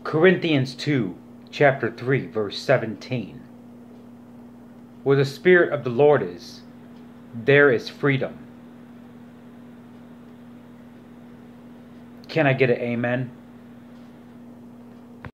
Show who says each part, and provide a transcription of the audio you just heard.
Speaker 1: Corinthians 2, chapter 3, verse 17. Where the Spirit of the Lord is, there is freedom. Can I get an amen?